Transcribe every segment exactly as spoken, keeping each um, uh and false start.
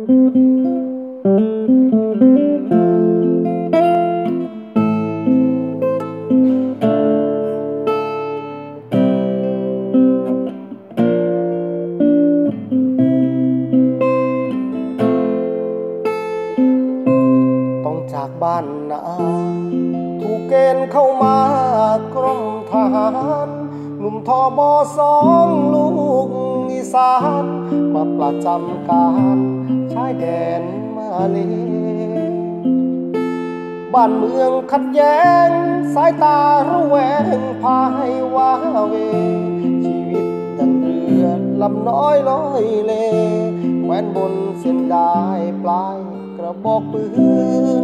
จากบ้านนาถูกเกณฑ์เข้ามากรมทหารหนุ่มทบสองลูกอีสานมาประจำการชายแดนมาเลบ้านเมืองขัดแย้งสายตาระแวงพาให้ว้าเวชีวิตดังเรือลำน้อยลอยเลแขวนบนเส้นได้ปลายกระบอกปืน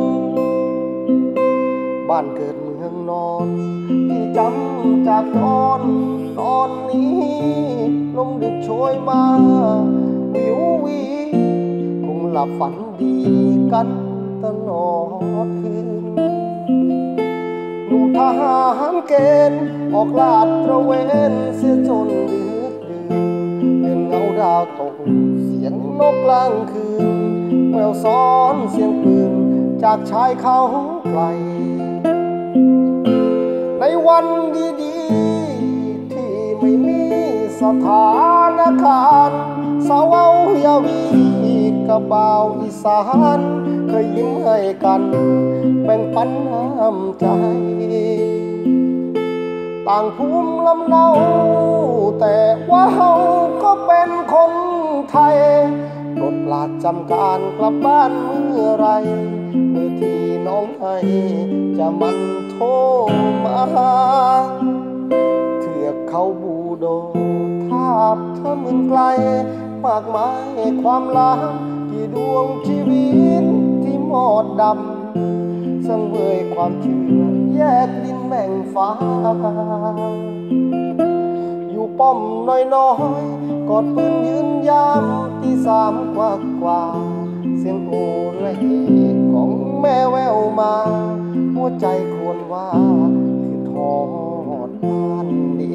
บ้านเกิดเมืองนอนที่จำจากตอนตอนนี้ลมดึกโชยมาวิววีคงหลับฝันดีกันตลอดคืนหนุ่มทหารเกณฑ์ออกลาดตระเวนเสียจนดึกดื่นเดินเงาดาวตกเสียงนกกลางคืนแววซ้อนเสียงปืนจากชายเขาไกลในวันดีๆที่ไม่มีสถานการณ์สาวเอายาวีกับบ่าวอีสานเคยยิ้มให้กันแบ่งปันน้ำใจต่างภูมิลำเนาแต่ว่าเฮาก็เป็นคนไทยโปรดปรารจำการกลับบ้านเมื่อไรเมื่อที่น้องให้จะมันโทรมาเถือกเขาบูโดทาบเธอมึงไกลมากมายความลับที่ดวงชีวิตที่หมดดำสังเวยความเชื่อแยกดินแบ่งฟ้าอยู่ป้อมน้อยๆกอดปืนยืนยามตีสามกว่ากว่าเสียงโอระเหของแม่แววมาหัวใจควรว่าคือทอดบ้านดี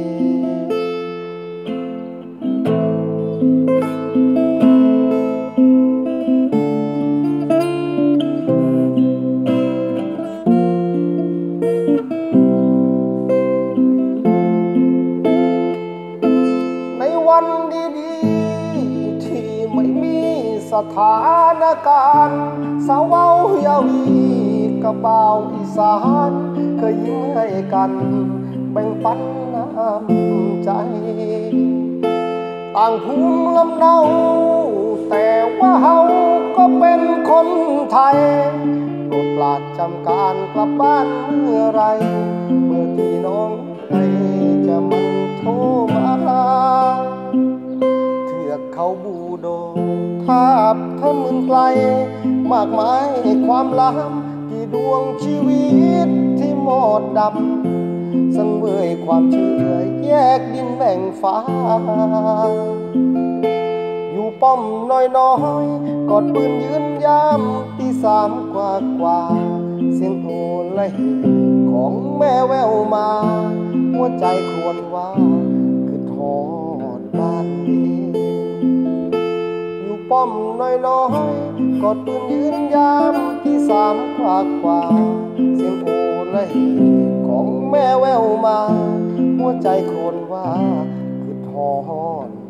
วันดีๆที่ไม่มีสถานการณ์สาวเอายาวีกับบ่าวอีสานเคยยิ้มให้กันแบ่งปันน้ำใจต่างภูมิลำเนาแต่ว่าเฮาก็เป็นคนไทยโปรดปรารจำการกลับบ้านเมื่อไรเมื่อที่น้องให้จะมันโทรมาเขาบูโดทาบเธอมึนไกลมากมายความลับที่ดวงชีวิตที่หมดดำสังเวยความเชื่อแยกดินแบ่งฟ้าอยู่ป้อมน้อยๆกอดปืนยืนยามตีสามกว่ากว่าเสียงโอละเหของแม่แววมาหัวใจควรว่าคือทอดบ้านดีป้อมน้อยๆกอดปืนยืนยามที่สามกว่ากว่าเสียงโอละเหของแม่แววมาหัวใจคนว่าคือทอด